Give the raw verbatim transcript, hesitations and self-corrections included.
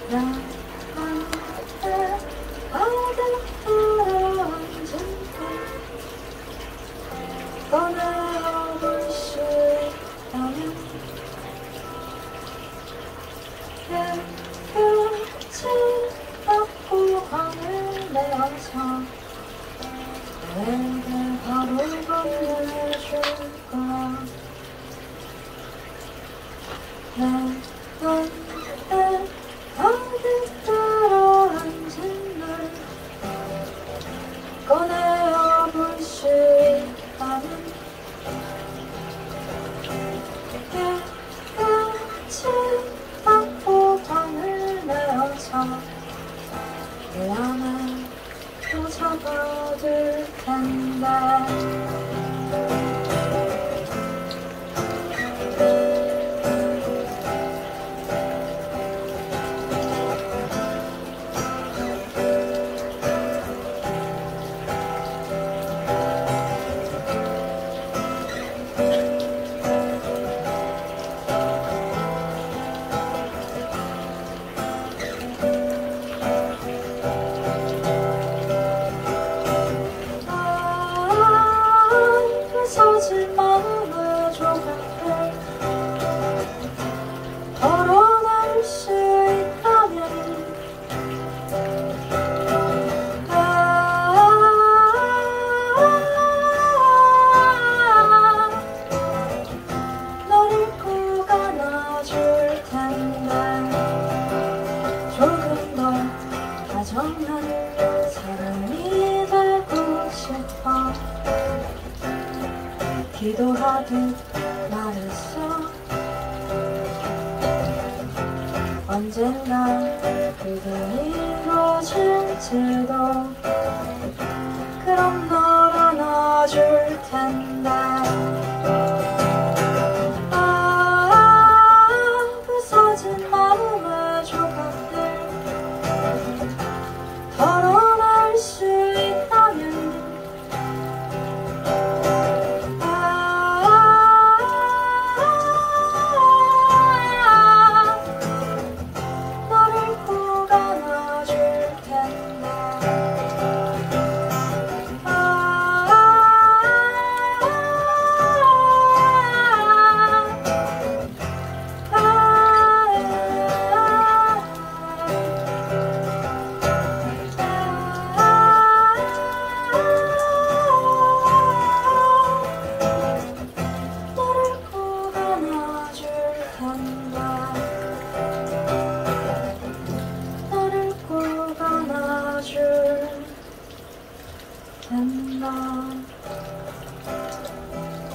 나한테 가득 들어앉은 걸 꺼내볼 수 있다면 깨끗이 닦고 하늘 내어서 내게 바로 건네줄까. 내 맘에 가득 들어앉은 널 꺼내어 볼 수 있다면 깨끗이 닦고 방을 내어서 내 안에 또 잡아둘 텐데. 부서진 마음의 조각을 덜어낼 수 있다면 아, 널 잊고 안아줄 텐데. 조금 더 다정한 사람이 되고 싶어. 기도하듯 말했어. 언젠가 그게 이루어질지도. 그럼 널 안아줄 텐데. 아, 부서진 마음의 조각들 덜어낼 수 있다면 된다.